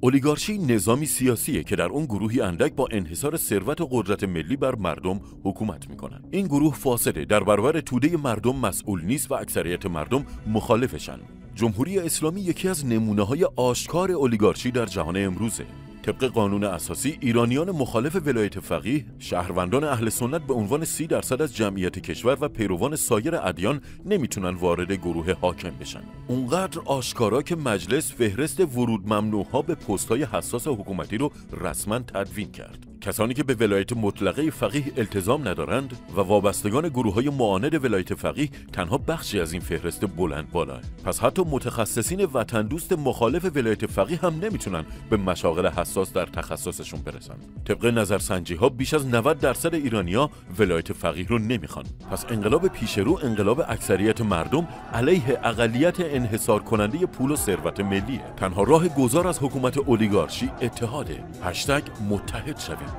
اولیگارشی نظامی سیاسیه که در اون گروهی اندک با انحصار ثروت و قدرت ملی بر مردم حکومت میکنن. این گروه فاسده، در برابر توده مردم مسئول نیست و اکثریت مردم مخالفشن. جمهوری اسلامی یکی از نمونه‌های آشکار اولیگارشی در جهان امروزه. طبق قانون اساسی، ایرانیان مخالف ولایت فقیه، شهروندان اهل سنت به عنوان 30% از جمعیت کشور و پیروان سایر ادیان نمیتونن وارد گروه حاکم بشن. اونقدر آشکارا که مجلس فهرست ورود ممنوع‌ها به پست‌های حساس حکومتی رو رسما تدوین کرد. کسانی که به ولایت مطلقه فقیه التزام ندارند و وابستگان گروه‌های معاند ولایت فقیه تنها بخشی از این فهرست بلند بالاه. پس حتی متخصصین وطن دوست مخالف ولایت فقیه هم نمیتونن به مشاغل حساس در تخصصشون برسن. طبق نظرسنجی‌ها بیش از 90% ایرانی‌ها ولایت فقیه رو نمیخوان. پس انقلاب پیشرو انقلاب اکثریت مردم علیه اقلیت انحصار کننده پول و ثروت ملیه. تنها راه گذار از حکومت اولیگارشی اتحاده. #متحد شوید.